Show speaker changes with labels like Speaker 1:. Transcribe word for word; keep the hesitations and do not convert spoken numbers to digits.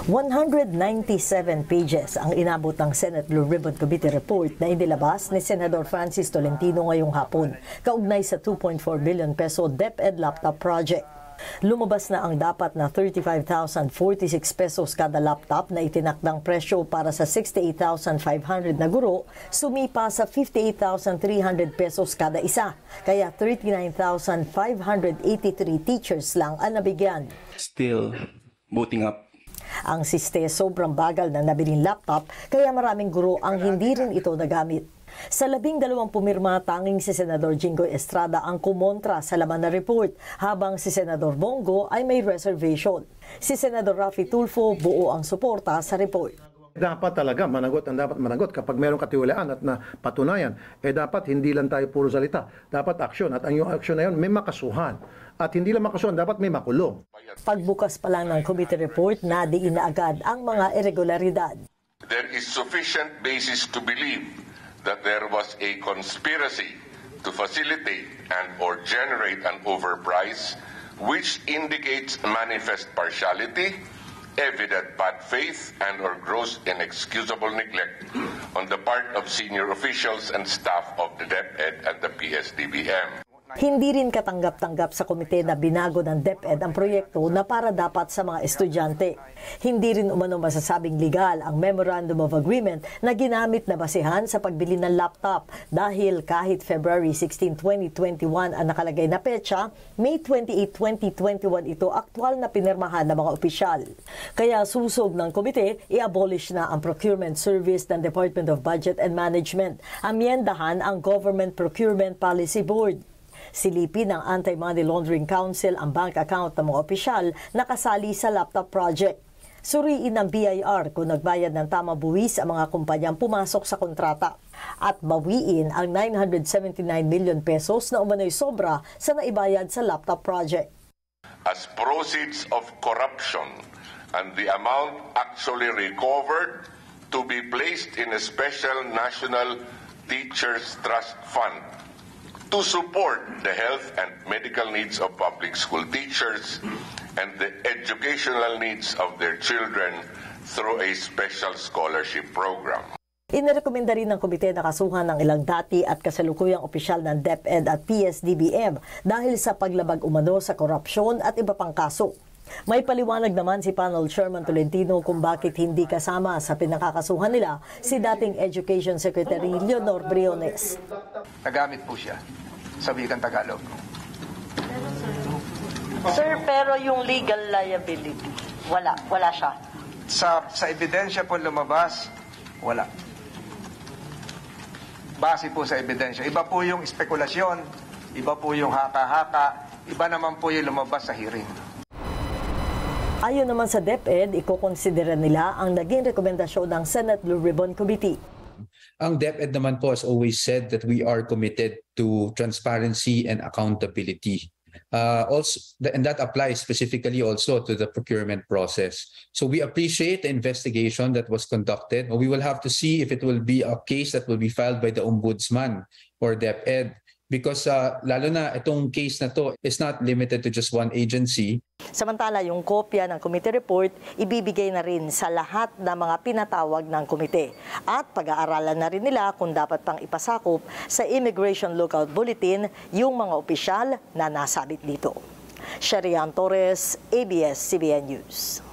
Speaker 1: one hundred ninety-seven pages ang inabot ng Senate Blue Ribbon Committee report na inilabas ni Senador Francis Tolentino ngayong hapon, kaugnay sa two point four billion peso DepEd laptop project. Lumabas na ang dapat na thirty-five thousand forty-six pesos kada laptop na itinakdang presyo para sa sixty-eight thousand five hundred na guro, sumipa sa fifty-eight thousand three hundred pesos kada isa. Kaya thirty-nine thousand five hundred eighty-three teachers lang ang nabigyan.
Speaker 2: Still voting up.
Speaker 1: Ang siste sobrang bagal na nabiling laptop, kaya maraming guro ang hindi rin ito nagamit. Sa labing dalawang pumirma, tanging si Senador Jinggoy Estrada ang kumontra sa laman na report, habang si Senador Bongo ay may reservation. Si Senador Raffy Tulfo buo ang suporta sa report.
Speaker 3: Dapat talaga managot ang dapat managot kapag mayroong katiwalaan at napatunayan, eh dapat hindi lang tayo puro salita, dapat aksyon, at ang yung aksyon na yun may makasuhan. At hindi lang makasuhan, dapat may makulong.
Speaker 1: Pagbukas pa lang ng committee report, nadiin na agad ang mga irregularidad.
Speaker 4: There is sufficient basis to believe that there was a conspiracy to facilitate and or generate an overprice, which indicates manifest partiality, evident bad faith, and or gross inexcusable neglect on the part of senior officials and staff of the DepEd and the P S D B M.
Speaker 1: Hindi rin katanggap-tanggap sa komite na binago ng DepEd ang proyekto na para dapat sa mga estudyante. Hindi rin umano masasabing legal ang Memorandum of Agreement na ginamit na basihan sa pagbili ng laptop, dahil kahit February sixteenth, twenty twenty-one ang nakalagay na petsa, May twenty-eighth, twenty twenty-one ito aktwal na pinirmahan ng mga opisyal. Kaya susog ng komite, i-abolish na ang procurement service ng Department of Budget and Management. Amyendahan ang Government Procurement Policy Board. Silipin ng Anti-Money Laundering Council ang bank account ng mga opisyal na kasali sa laptop project. Suriin ng B I R kung nagbayad ng tamang buwis ang mga kumpanyang pumasok sa kontrata. At bawiin ang nine hundred seventy-nine million pesos na umano'y sobra sa naibayad sa laptop project.
Speaker 4: As proceeds of corruption and the amount actually recovered to be placed in a special National Teachers Trust Fund to support the health and medical needs of public school teachers and the educational needs of their children through a special scholarship program.
Speaker 1: Inirekomenda rin ng komite na kasuhan ng ilang dati at kasalukuyang opisyal ng DepEd at P S D B M dahil sa paglabag umano sa korupsyon at iba pang kaso. May paliwanag naman si Panel Chairman Tolentino kung bakit hindi kasama sa pinakakasuhan nila si dating Education Secretary Leonor Briones.
Speaker 5: Nagamit po siya sa wikang Tagalog.
Speaker 1: Sir, pero yung legal liability, wala, wala siya.
Speaker 5: Sa, sa ebidensya po lumabas, wala. Base po sa ebidensya. Iba po yung spekulasyon, iba po yung haka-haka, iba naman po yung lumabas sa hearing.
Speaker 1: Ayon naman sa DepEd, ikokonsidera nila ang naging rekomendasyon ng Senate Blue Ribbon Committee.
Speaker 6: Ang DepEd naman po has always said that we are committed to transparency and accountability. Uh, also, and that applies specifically also to the procurement process. So we appreciate the investigation that was conducted. We will have to see if it will be a case that will be filed by the Ombudsman or DepEd. Because uh, lalo na itong case na to is not limited to just one agency.
Speaker 1: Samantala, yung kopya ng committee report ibibigay na rin sa lahat ng mga pinatawag ng komite. At pag-aaralan na rin nila kung dapat pang ipasakop sa Immigration Lookout Bulletin yung mga opisyal na nasabit dito. Sherian Torres, A B S C B N News.